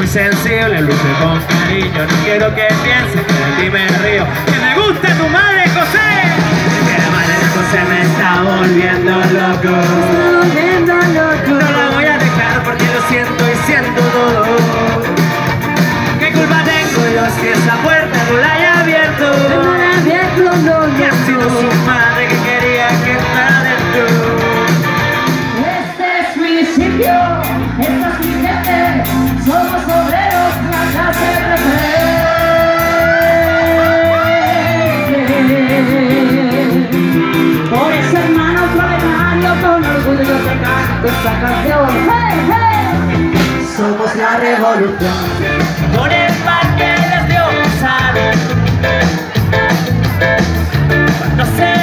sensible, luce con cariño. No quiero que pienses que de ti me río. Que me gusta tu madre, José. Que la madre de José me está volviendo loco. No la voy a dejar porque lo siento y siento todo. ¿Qué culpa tengo yo si esa puerta no la haya abierto? Y ha sido su madre que quería que entrara dentro. Este es mi sitio, esta es mi gente, somos obreros, la clase preferente. Por eso, hermano proletario, con orgullo te canto esta canción. ¡Hey, hey! Somos la revolución. Por el parque les dio salud. Cuando se